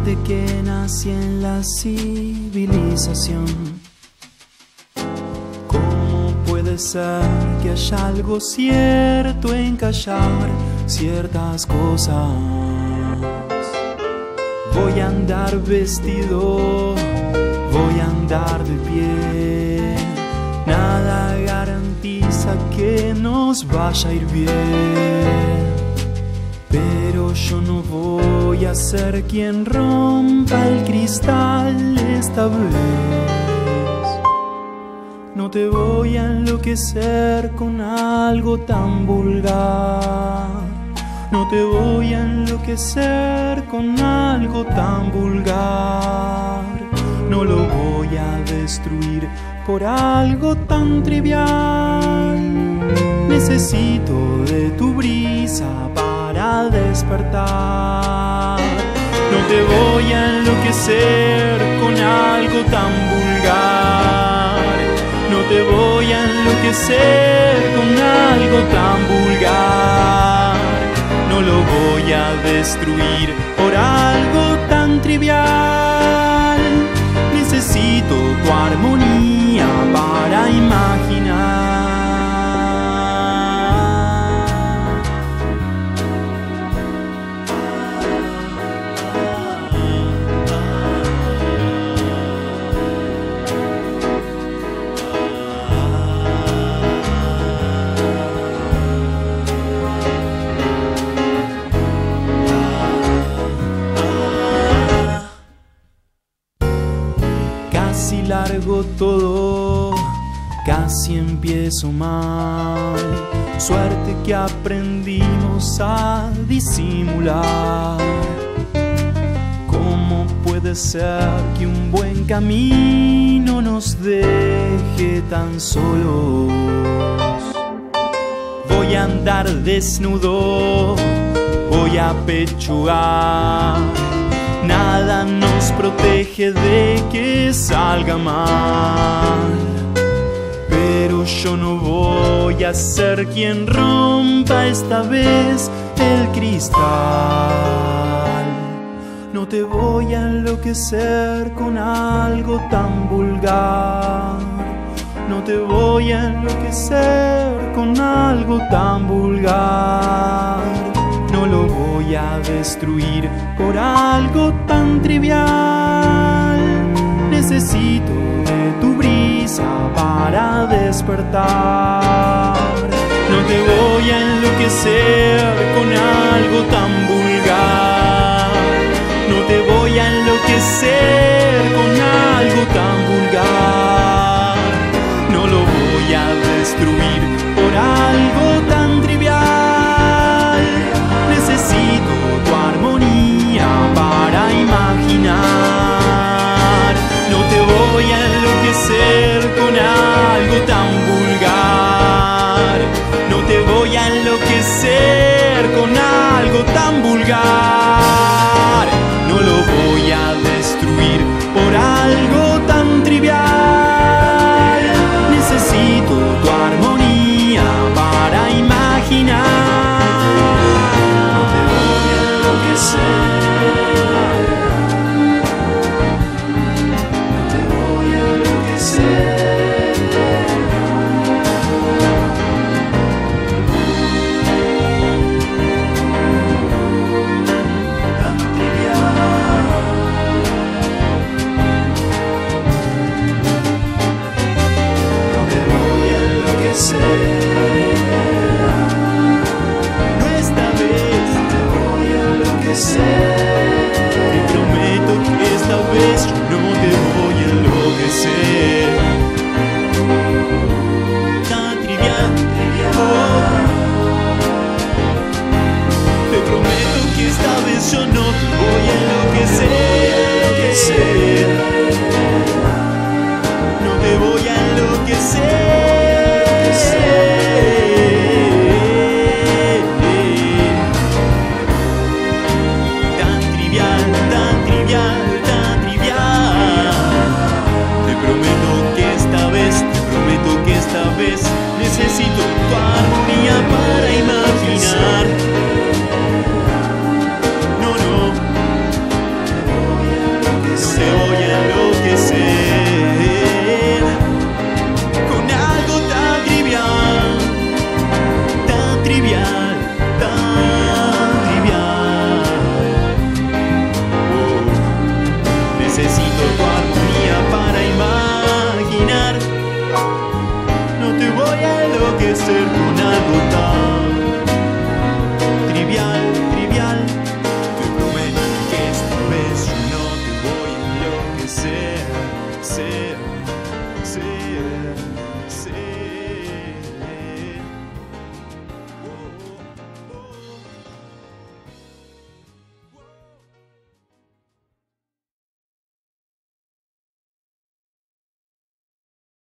Desde que nací en la civilización, ¿cómo puede ser que haya algo cierto en callar ciertas cosas? Voy a andar vestido, voy a andar de pie, nada garantiza que nos vaya a ir bien. Pero yo no voy a ser quien rompa el cristal esta vez. No te voy a enloquecer con algo tan vulgar. No te voy a enloquecer con algo tan vulgar. No lo voy a destruir por algo tan trivial. Necesito de tu brisa para despertar. No te voy a enloquecer con algo tan vulgar. No te voy a enloquecer con algo tan vulgar. No lo voy a destruir por algo tan trivial. Necesito tu armonía para imaginar. Largo todo, casi empiezo mal. Suerte que aprendimos a disimular. ¿Cómo puede ser que un buen camino nos deje tan solos? Voy a andar desnudo, voy a pechugar. Nada nos protege de que salga mal. Pero yo no voy a ser quien rompa esta vez el cristal. No te voy a enloquecer con algo tan vulgar. No te voy a enloquecer con algo tan vulgar. No lo voy a destruir por algo tan trivial. Necesito de tu brisa para despertar. No te voy a enloquecer con algo tan vulgar. No te voy a enloquecer con algo tan vulgar. No lo voy a destruir por algo tan trivial. Necesito tu armonía para imaginar. No te voy a enloquecer con algo tan vulgar. No te voy a enloquecer con algo tan vulgar. No lo voy a destruir por algo tan trivial. Necesito tu armonía para imaginar. Te prometo que esta vez yo no te voy a enloquecer. Tan trivial, oh. Te prometo que esta vez yo no te voy a enloquecer. No te voy a enloquecer. Necesito tu armonía para imaginar. No, no. ser, ser.